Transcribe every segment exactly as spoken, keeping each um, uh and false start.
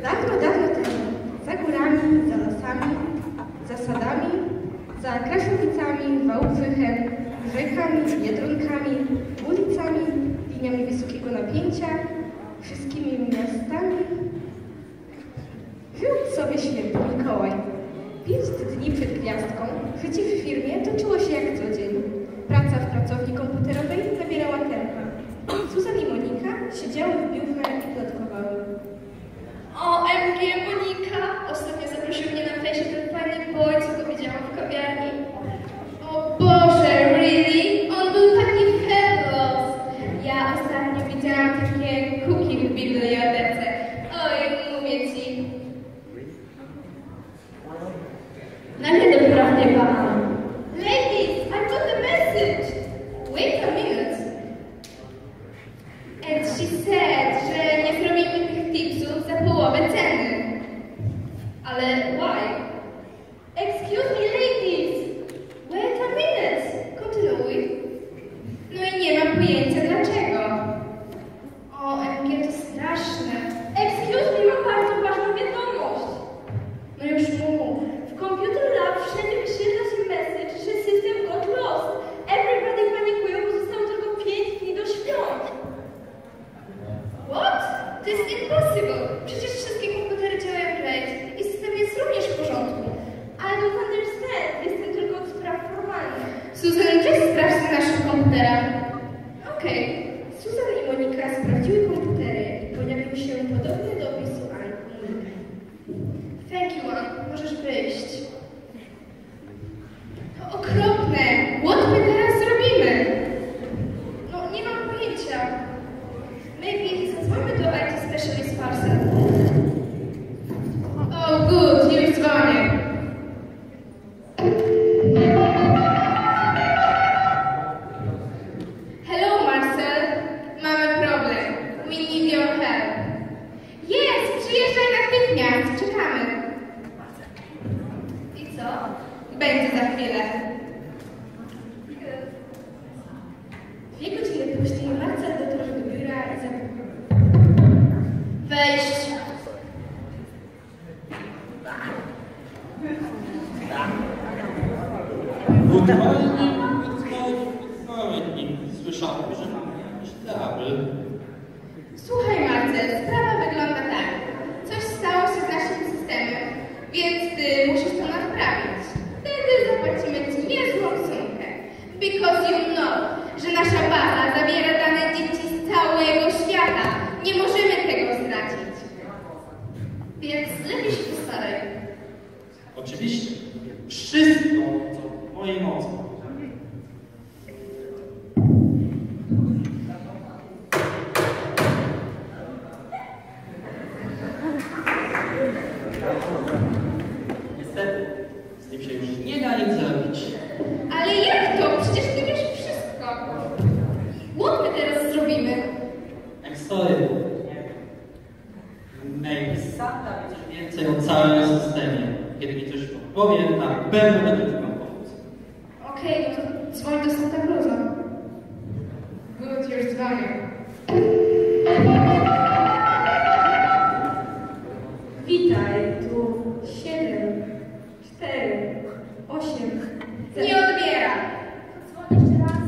Dawno, dawno temu, za górami, za lasami, za sadami, za Kraszowicami, Wałbrzychem, rzekami, Biedronkami, ulicami, liniami wysokiego napięcia, wszystkimi miastami, żył sobie święty Mikołaj. Pięć dni przed gwiazdką życie w firmie toczyło się jak co dzień. Praca w pracowni komputerowej nabierała tempa. Suzan i Monika siedziały w biurze i plotkowały. O, M G, Monika! Ostatnio zaprosił mnie na fejsie ten fajny boy, co go widziałam w kawiarni. O Boże, really? On był taki fabulous! Ja ostatnio widziałam takie cookie w bibliotece. Oj, mówię ci. Nagle do prawdy pana. Ladies, I got a message! Wait a minute. And she said, że nie zrobimy tych tipsów za połowę ceny. Ale why? Excuse me, ladies! Wait a minute! Kontynuuj. No i nie mam pojęcia dlaczego. O, M G, to straszne. Excuse me, mam bardzo ważną wiadomość. No już mów. W Computer Lab wszędzie wyświetla się message, że system got lost. Everybody panikują, bo zostało tylko pięć dni do świąt. What? To jest impossible. Przecież wszystkie komputery działają great i system jest również w porządku. I don't understand. Jestem tylko od spraw formalnych. Susan, weź sprawdź na naszych komputerach. Okej. Okay. Susan i Monika sprawdziły komputery i pojawił się podobny do opisu Anny. Thank you, Ann. Możesz wyjść. To okropne. What my teraz zrobimy? No, nie mam pojęcia. Maybe zadzwonimy do I T Specialist Parcel. Oh, good. Już dzwonię. Hello, Marcel. Mamy problem. We need your help. Yes, przyjeżdżaj natychmiast. Czekamy. I co? Będzie za chwilę. Dwie godziny później Marcel dotarł do biura i zapukał. Wejść. Good morning, good morning. Słyszałem, że mamy jakiś trouble. Słuchaj, Marcel, sprawa wygląda tak. Coś stało się z naszym systemem, więc ty musisz to naprawić. Wtedy zapłacimy ci niezłą sumkę. Because you know, że nasza baza zawiera dane dzieci z całego świata. Nie możemy tego stracić. Więc lepiej się postaraj. Oczywiście. Wszystko, co w mojej mocy. Niestety, z tym się już nie da nic zrobić. Ale jak to? Przecież ty wiesz wszystko. What my teraz zrobimy? I'm sorry. Maybe Santa wiesz więcej o całym systemie. Kiedy mi coś powie, na pewno będę ci wam pomóc. Okej, okay, no to dzwoń do Santa Clausa. Good, już dzwonię. Witaj, tu siedem, cztery, osiem. Nie odbiera. Dzwoń jeszcze raz.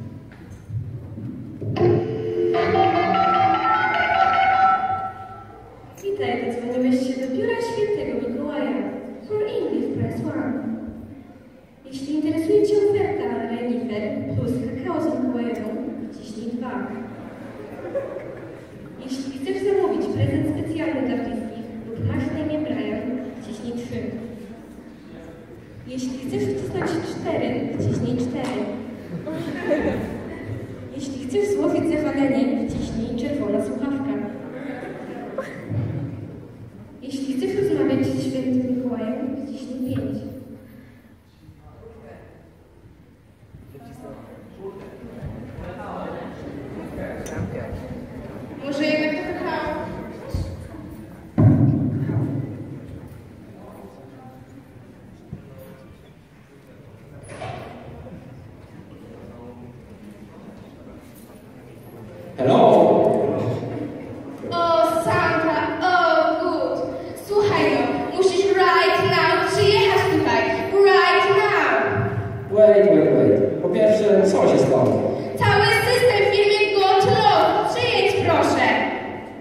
Witaj, dodzwoniłeś się do biura świętego Mikołaja. For English Press One. Jeśli interesuje Cię oferta renifer plus kakao z Mikołajewą, wciśnij dwa. Jeśli chcesz zamówić prezent specjalny dla bliskich lub masz na imię Brian, wciśnij trzy. Jeśli chcesz wcisnąć cztery, wciśnij cztery. Jeśli chcesz złożyć zachwalenie, wciśnij czerwona słuchawka. Jeśli chcesz rozmawiać z świętym Mikołajem, wciśnij pięć. Może jednak to kakao? Hello?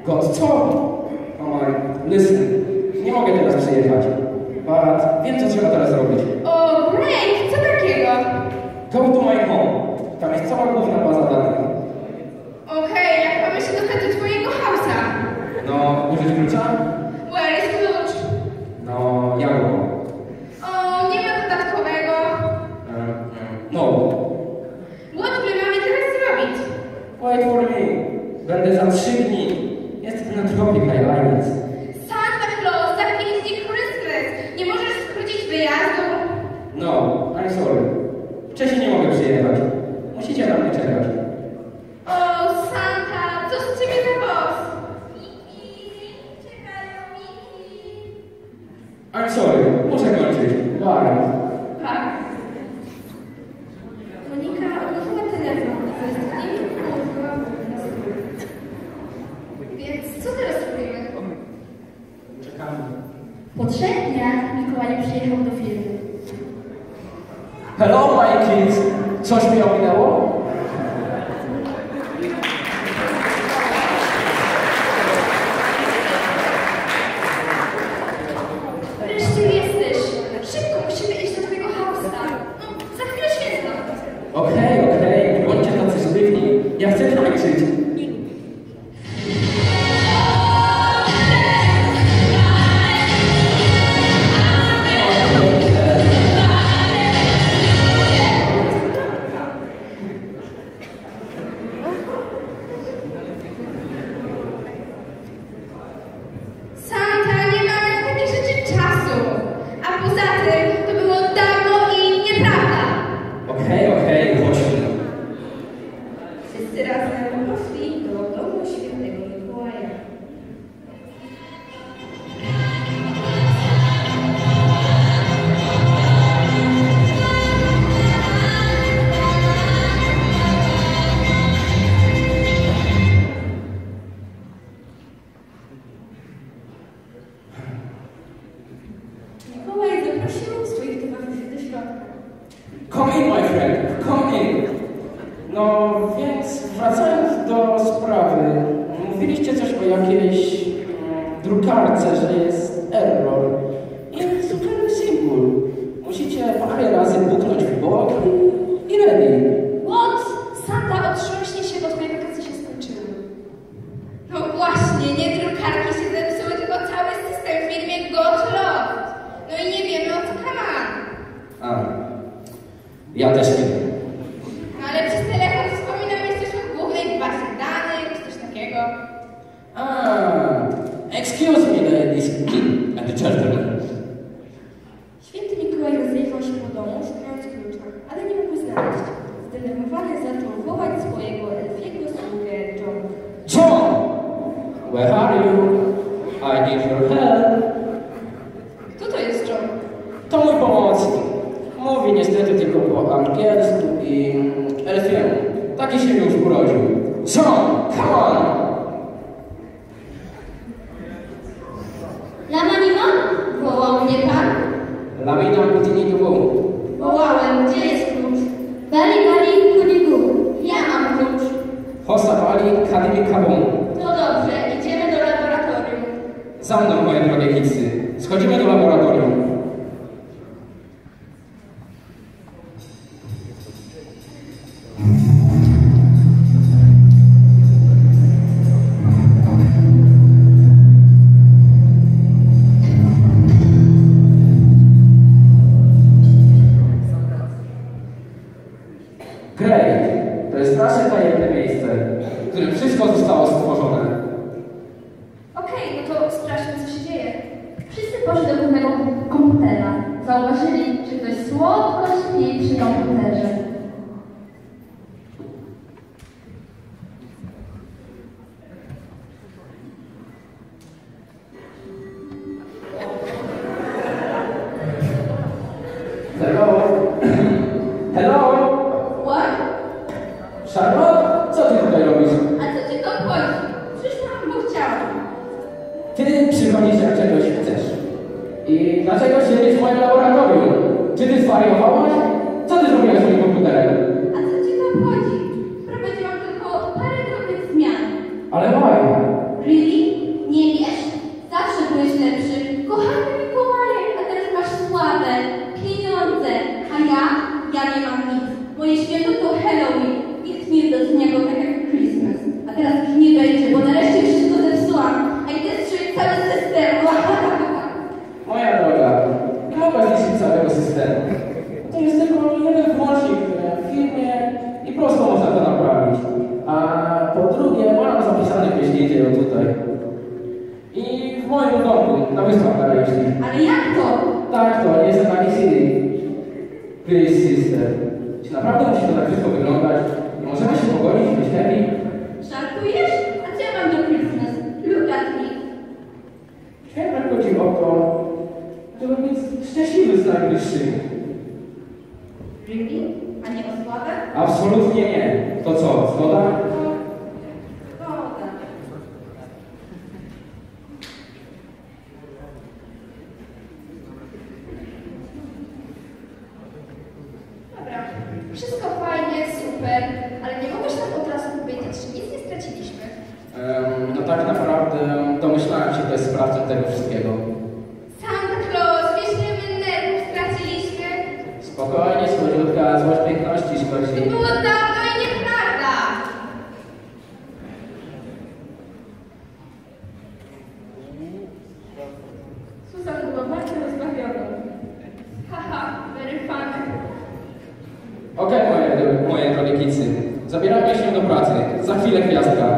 God, co? Oh my, listen, nie mogę teraz przyjechać. But wiem, co trzeba teraz zrobić. O, great! Co takiego? Go to my home. Tam jest cała główna baza danych. Okej, jak mamy się dostać do twojego hausa? No, użyć klucza? Where is klucz? No, ja go. O, nie ma dodatkowego. No. What my mamy teraz zrobić? Wait for me. Będę za trzy dni. Jestem na Tropic Islands. Santa Claus, za pięć dni Christmas. Nie możesz skrócić wyjazdu? No, I'm sorry. Wcześniej nie mogę przyjechać. Musicie na mnie czekać. O, Santa, co z ciebie za boss? Miki, czekają Miki. I'm sorry. Muszę kończyć. Bye. Tak. Monika odłożyła telefon i westchnięcie położyła na stół. Więc co teraz robimy? Czekamy. Po trzech dniach Mikołaj przyjechał do firmy. Hello, my kids. Coś mi ominęło? Wreszcie jesteś. Szybko, musimy iść do twojego hausa. No, za chwilę święta. Okej, okej. Bądźcie tacy sztywni. Ja chcę tańczyć. Santa, nie mamy na takie rzeczy czasu. A poza tym, to było dawno i nieprawda. Okej, okej, chodźmy. Wszyscy razem poszli do domu świętego Mikołaja. Mikołaj zaprosił swoich towarzyszy do środka. Come in, my friend. Come in. No, więc wracając do sprawy. Mówiliście coś o jakiejś mm, drukarce, że jest error. I super simple. Musicie parę razy puknąć w bok i, i ready. What? Santa, otrząśnie się, bo twoje wakacje się skończyły. No właśnie, nie drukarki się zepsuły, tylko cały system w firmie Gotloft. No i nie wiemy, o co kaman. A, ja też nie wiem. No ale przez telefon wspominam, jesteśmy w głównej bazie danych, czy coś takiego. A, excuse me, ladies and gentlemen. Święty Mikołaj rozjechał się po domu, szukając klucza, ale nie mógł znaleźć. Zdenerwowany zaczął wołać swojego elfiego sługę John. John! Where are you? I need your help. Kto to jest John? To mój pomocnik. Mówi niestety tylko po angielsku i elfiemu. Taki się już urodził. John, come on! Lamanima? Wołał mnie pan? Lamina Putini tu. Wołałem, gdzie jest klucz? Bali, bali, kudigu. Ja mam klucz. Hosta Bali, Kadimi Kabum. To dobrze, idziemy do laboratorium. Za mną, moje drogie kidsy. Schodzimy do laboratorium. Great. To jest nasze tajemne miejsce, w którym wszystko zostało stworzone. Okej, no to sprawdźmy, co się dzieje. Wszyscy poszli do głównego komputera. Zauważyli, że ktoś słodko śpi przy komputerze. Hello? Hello? What? Charlotte? Co ty tutaj robisz? A co cię to obchodzi? Przyszłam, bo chciałam. Ty przychodzisz jak czegoś chcesz. I dlaczego siedzisz w moim laboratorium? Czy ty zwariowałaś? Co ty zrobiłaś z moim komputerem? A co cię to obchodzi? Prowadziłam tylko parę drobnych zmian. Ale why? Really? Nie wiesz? Zawsze byłeś lepszy. Kochany Mikołaje, a teraz masz sławę, pieniądze. A ja? Ja nie mam nic. Moje święto to Halloween. Nikt nie docenia go tak jak Christmas. A teraz ich nie wejdzie, bo nareszcie wszystko zepsułam. A idę strzelić cały system. Moja droga, nie mogę zniszczyć całego systemu. To jest tylko jeden włącznik w firmie i prosto można to naprawić. A po drugie, mam zapisane pieśni dzieją tutaj. I w moim domu, na wyspach Karaibskich. Ale jak to? Tak, to jest taki C D. Please, sister. Czy naprawdę musi to tak wszystko wyglądać? Nie możemy się pogodzić i być happy? Żartujesz? A co ja mam do Christmas? Look at me. Święta chodzi o to, żeby być szczęśliwy z najbliższymi. Really? A nie o sławę? Absolutnie nie. To co, zgoda? Zgoda. Dobra, wszystko fajnie, super, ale nie mogłeś nam od razu powiedzieć, że nic nie straciliśmy. Um, no tak naprawdę domyślałem się, kto jest sprawcą tego wszystkiego. Santa Claus, wiesz, ile my nerwów straciliśmy? Spokojnie, słodziutka, złość piękności To szkodzi. było dawno i nieprawda. Susan była bardzo rozbawiona. Haha, very funny. Okej, moje, moje drogie kicy. Zabieramy się do pracy. Za chwilę gwiazdka.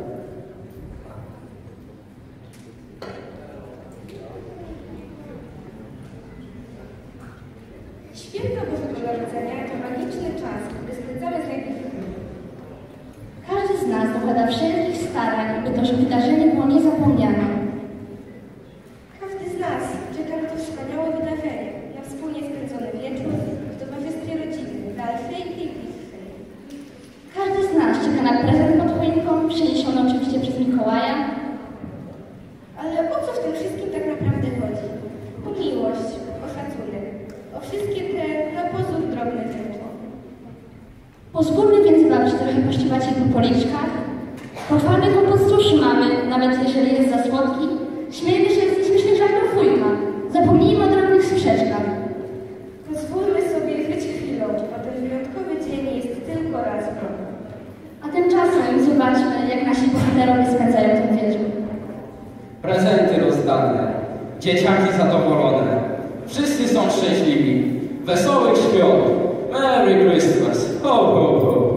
Święto Bożego Narodzenia to magiczny czas, gdy spędzamy z najbliższymi. Każdy z nas dokłada wszelkich starań, by to wydarzenie było niezapomniane. Każdy z nas czeka na to wspaniałe wydarzenie, na wspólnie spędzony wieczór w towarzystwie rodziny, dalszej i bliższej. Każdy z nas czeka na prezent pod choinką, przeniesiony oczywiście przez Mikołaja. Ale o co w tym wszystkim tak naprawdę chodzi? O miłość, o szacunek, o wszystkie te na pozór drobne rzeczy. Pozwólmy więc Wam się trochę pościwać jak po policzkach. Pochwalmy go pod struszy mamy, nawet jeżeli jest za słodki. Śmiejmy się z nieśmiesznych żartów wujka. Zapomnijmy o drobnych sprzeczkach. Pozwólmy sobie żyć chwilą, bo ten wyjątkowy dzień jest tylko raz w roku. A tymczasem zobaczmy, jak nasi bohaterowie spędzają ten wieczór. Prezenty rozdane. Dzieciaki zadowolone. Wszyscy są szczęśliwi. Wesołych świąt. Merry Christmas. Ho, ho, ho.